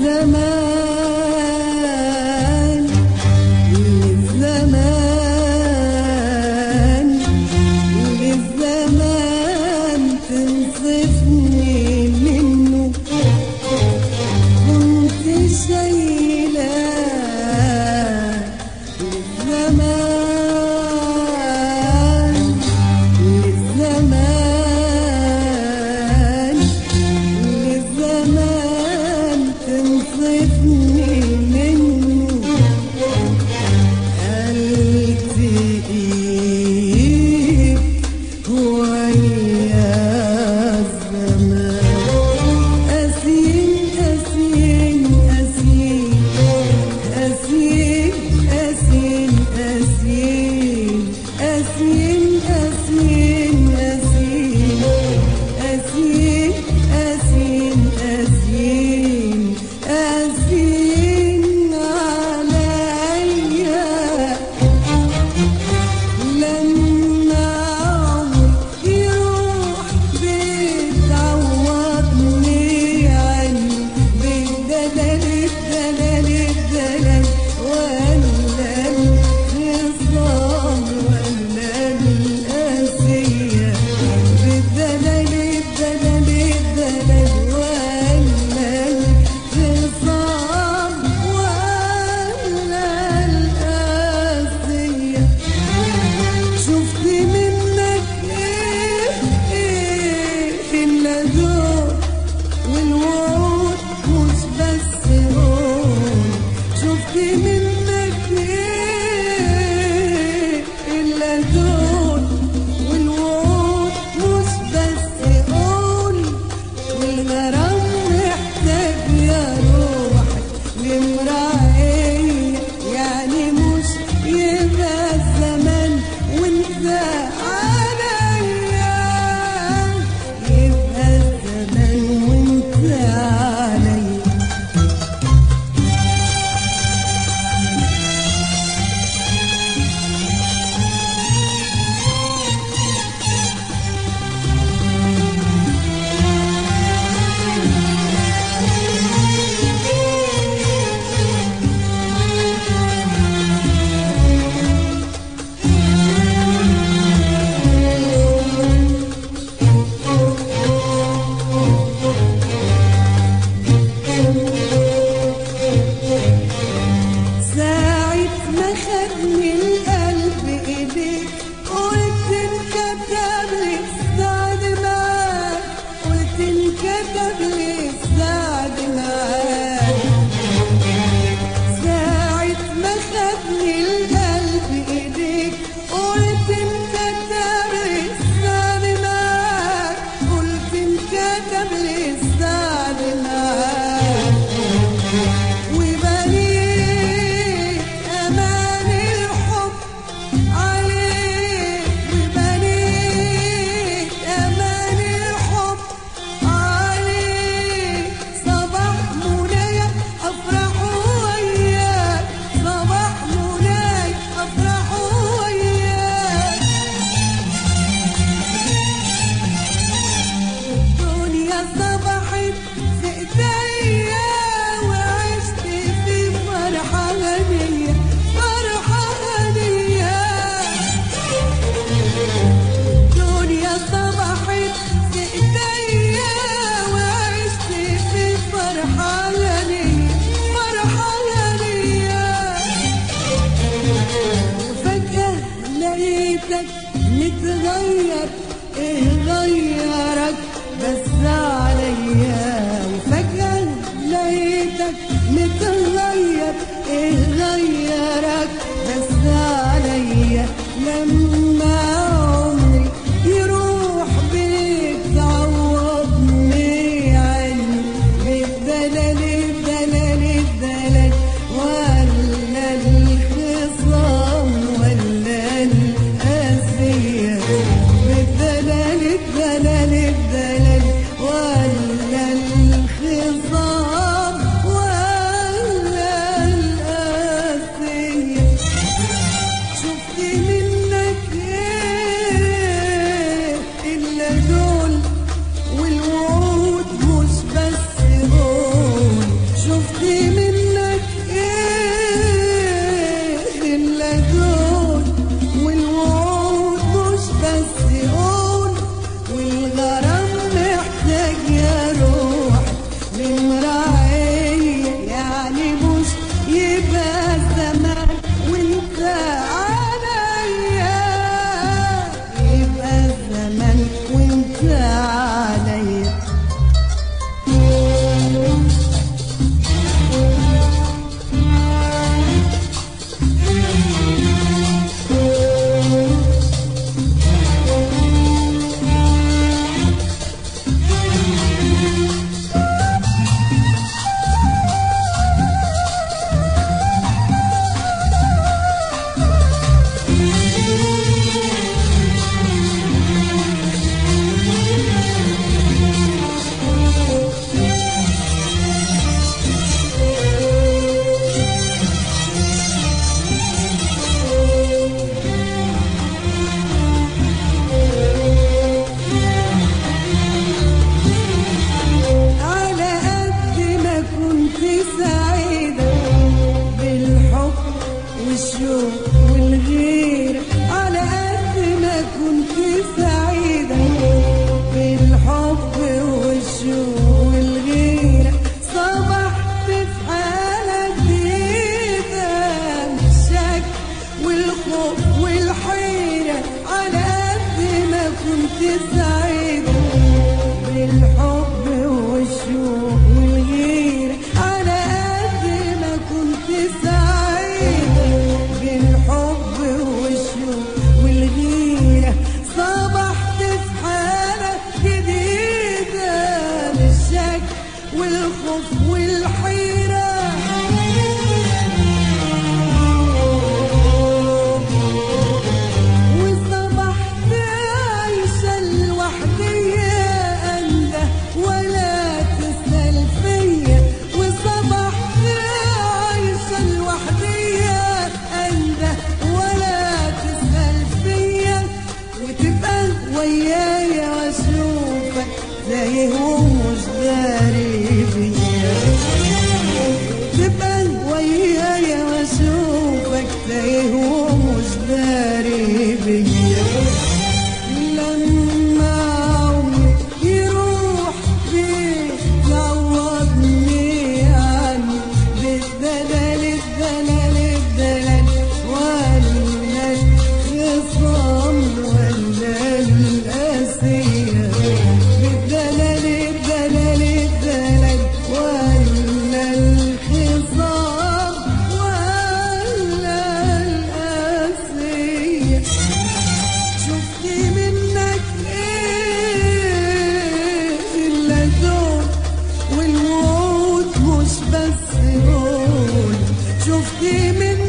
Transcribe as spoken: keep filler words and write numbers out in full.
للزمان للزمان للزمان تنصفني منه كنت شايلاه للزمان للزمان للزمان تنصفني منه التقيت ويا الزمان أسين أسين أسين أسين أسين أسين أسين أسين أسين أسين أسين أسين أسين عليا لما عمري يروح بتعوضني عني بالدلال الدلال الدلال ولا الخصام ولا القاسية بالدلال الدلال الدلال ولا الخصام ولا القاسية شفت منك ايه ايه الا دول والوعود مش بس هون شفت منك ايه الا دول والوعود مش بس قول والغرام محتاج يا روحك لمراية يعني مش يبقى الزمان وانت عليا يبقى الزمان وانت عليا ساعة ما خدني القلب ايديك قلت انكتب لي السعد معاك قلت انكتب لي السعد معاك ساعة ما خدني القلب ايديك قلت انكتب لي السعد معاك قلت انكتب لي السعد معاك وبنيت أمان الحب عليك وبنيت أمان الحب عليك صباح منايا أفرح وياك صباح منايا أفرح وياك الدنيا صبحت في ايديا وعشت في فرحة غنية فرحة غنية الدنيا صبحت في ايديا وعشت في فرحة غنية فرحة غنية وفجأة لقيتك متغير ايه غيرك بس عليا وفجأة لقيتك متغير ايه غيرك بس عليا لما عمري يروح بيك تعوضني عني بالدلال الدلال الدلال ولا الخصام ولا القاسية بالدلال الدلال الدلال ولا الخصام ولا القاسية شفت منك سعيدة بالحب والشوق والغيرة، على قد ما كنت سعيدة بالحب والشوق والغيرة، صبحت في حالة جديدة من الشك والخوف والحيرة، على قد ما كنت سعيدة بالحب والشوق والغيرة، على قد ما كنت سعيدة بالحب والشوق والغيرة، صبحت في حالة جديدة من الشك والخوف والحيرة. وصبحت عايشة لوحدية أنده ولا تسأل فيا، وصبحت عايشة لوحدية أنده ولا تسأل فيا، وتبقى ويايا واشوفك تايه ومش داري بيا، تبقى ويايا واشوفك تايه ومش داري بيا، لما عمري يروح بيك تعوضني عني بالدلال الدلال الدلال، ولا الخصام ولا القاسية، بالدلال الدلال الدلال، ولا الخصام ولا القاسية. شفت منك ايه الا دول والموت مش بس دول، شفت منك